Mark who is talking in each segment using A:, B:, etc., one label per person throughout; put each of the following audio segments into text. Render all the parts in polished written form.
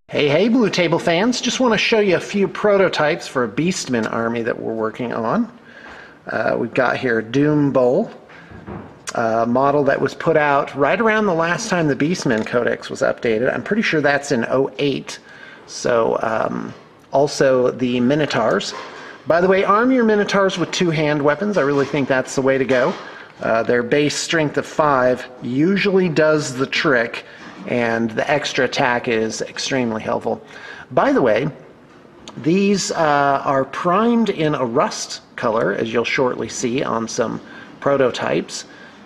A: Hey, Blue Table fans. Just want to show you a few prototypes for a Beastman army that we're working on. We've got here Doom Bowl, a model that was put out right around the last time the Beastman Codex was updated. I'm pretty sure that's in '08. So, also the Minotaurs. By the way, arm your Minotaurs with two hand weapons. I really think that's the way to go. Their base strength of 5 usually does the trick, and the extra attack is extremely helpful. By the way, these are primed in a rust color, as you'll shortly see on some prototypes,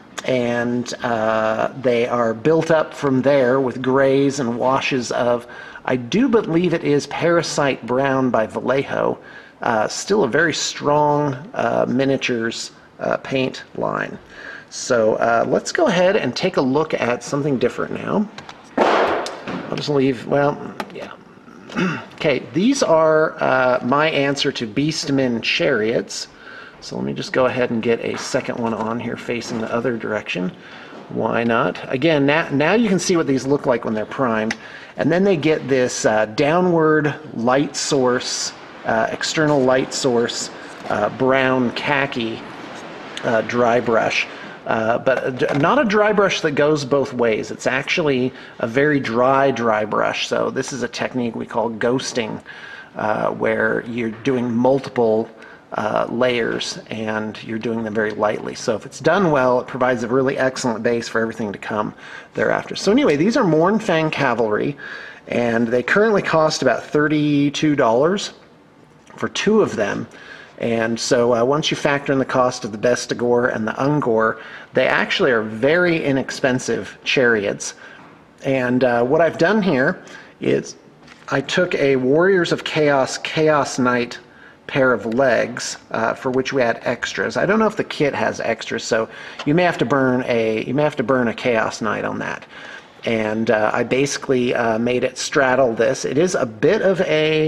A: and they are built up from there with grays and washes of, I do believe it is Parasite Brown by Vallejo. Still a very strong miniatures paint line. So let's go ahead and take a look at something different now. I'll just leave, well, yeah. Okay, these are my answer to Beastmen chariots. So let me just go ahead and get a second one on here facing the other direction. Why not? Again, now you can see what these look like when they're primed. And then they get this downward light source, external light source, brown khaki dry brush. But not a dry brush that goes both ways. It's actually a very dry brush. So this is a technique we call ghosting, where you're doing multiple layers and you're doing them very lightly. So if it's done well, it provides a really excellent base for everything to come thereafter. So anyway, these are Mournfang Cavalry, and they currently cost about $32 for 2 of them. And so once you factor in the cost of the Bestigor and the Ungor, they actually are very inexpensive chariots. And what I've done here is I took a Warriors of Chaos Chaos Knight pair of legs, for which we had extras. I don't know if the kit has extras, so you may have to burn a Chaos Knight on that. And I basically made it straddle this. It is a bit of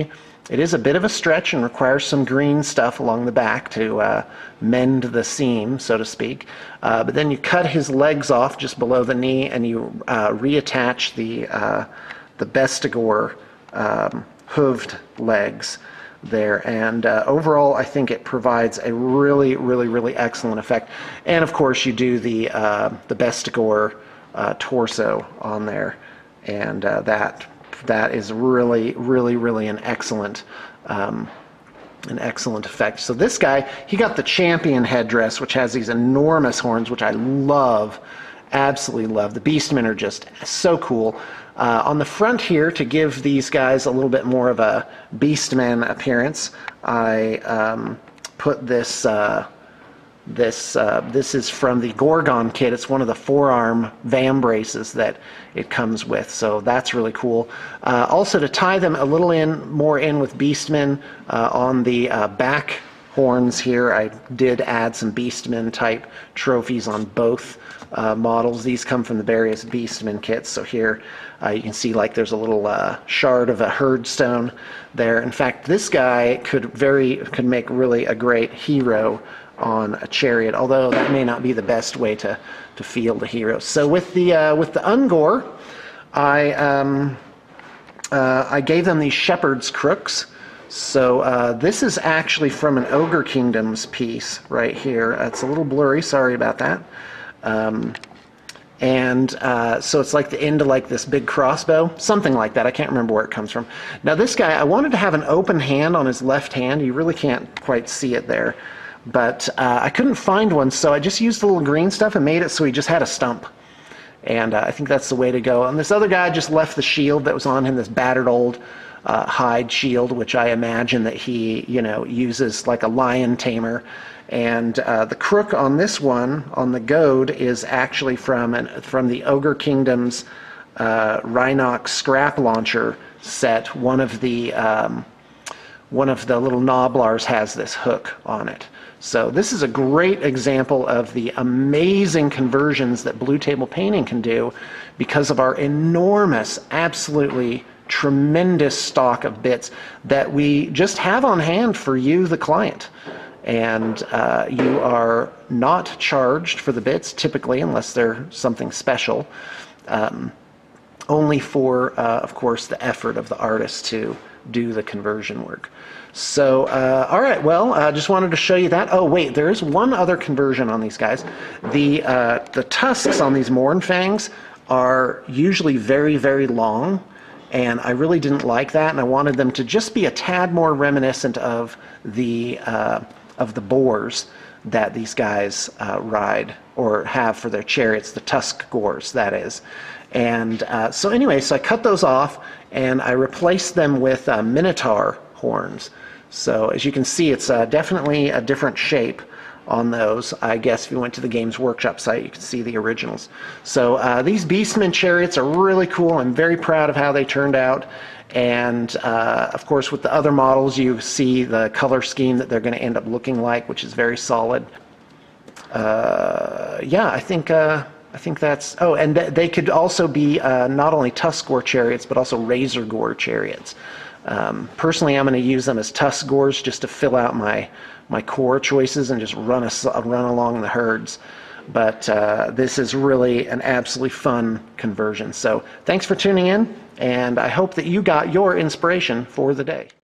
A: a stretch and requires some green stuff along the back to mend the seam, so to speak. But then you cut his legs off just below the knee, and you reattach the Bestigor hooved legs there. And overall, I think it provides a really excellent effect. And of course, you do the Bestigor torso on there, and that is really an excellent effect. So this guy, he got the champion headdress, which has these enormous horns, which I love, absolutely love. The Beastmen are just so cool. On the front here, to give these guys a little bit more of a Beastman appearance, I put this. This is from the Gorgon kit. It's one of the forearm vambraces that it comes with, so that's really cool. Also, to tie them a little more in with Beastmen, on the back horns here, I did add some Beastmen type trophies on both models. These come from the various Beastmen kits, so here you can see like there's a little shard of a herd stone there. In fact, this guy could make really a great hero on a chariot, although that may not be the best way to field a hero. So with the Ungor, I gave them these shepherd's crooks. So this is actually from an Ogre Kingdoms piece right here. It's a little blurry, sorry about that. So it's like the end of like this big crossbow, something like that. I can't remember where it comes from. Now this guy, I wanted to have an open hand on his left hand. You really can't quite see it there. But I couldn't find one, so I just used the little green stuff and made it so he just had a stump. And I think that's the way to go. And this other guy just left the shield that was on him, this battered old hide shield, which I imagine that he, uses like a lion tamer. And the crook on this one, on the goad, is actually from the Ogre Kingdoms Rhinox Scrap Launcher set. One of the little Noblars has this hook on it. So this is a great example of the amazing conversions that Blue Table Painting can do because of our enormous, absolutely tremendous stock of bits that we just have on hand for you, the client. And you are not charged for the bits, typically, unless they're something special. only for, of course, the effort of the artist to do the conversion work. So, all right, well, I just wanted to show you that. Oh, wait, there is one other conversion on these guys. The tusks on these Mournfangs are usually very, very long, and I really didn't like that, and I wanted them to just be a tad more reminiscent of the boars that these guys ride or have for their chariots, the tusk gores, that is. And so anyway, so I cut those off and I replaced them with Minotaur horns. So as you can see, it's definitely a different shape on those. I guess if you went to the Games Workshop site, you can see the originals. So these Beastmen chariots are really cool. I'm very proud of how they turned out. And of course, with the other models, you see the color scheme that they're going to end up looking like, which is very solid. Yeah, I think that's... Oh, and they could also be not only tusk gore chariots, but also razor gore chariots. Personally, I'm going to use them as tusk gores just to fill out my core choices and just run along the herds. But this is really an absolutely fun conversion. So thanks for tuning in, and I hope that you got your inspiration for the day.